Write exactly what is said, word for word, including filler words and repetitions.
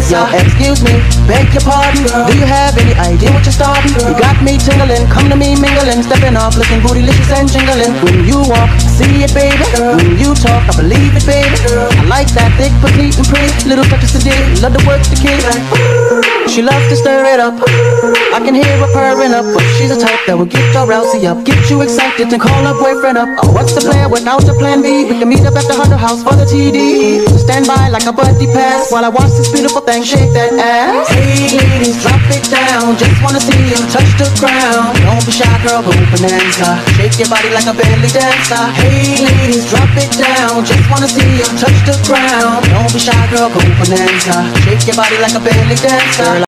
Yo, excuse me, beg your pardon, girl. Do you have any idea what you're starting, girl? You got me tingling, come to me mingling, stepping off, looking bootylicious and jingling. When you walk, see it, baby, girl. When you talk, I believe it, baby, girl. I like that thick, petite and pretty, little touches to dig, love to work the kid. Like, she loves to stir it up. I can hear her purring up, but she's a type that will get your rousey up, get you excited and call her boyfriend up. Oh, what's the plan without the plan B? We can meet up at the Hunter House for the T D. Stand by like a buddy pass while I watch this beautiful thing shake that ass. Hey ladies, drop it down, just wanna see you touch the ground. Don't be shy, girl, go bonanza. Shake your body like a belly dancer. Hey ladies, drop it down, just wanna see you touch the ground. Don't be shy, girl, go bonanza. Shake your body like a belly dancer.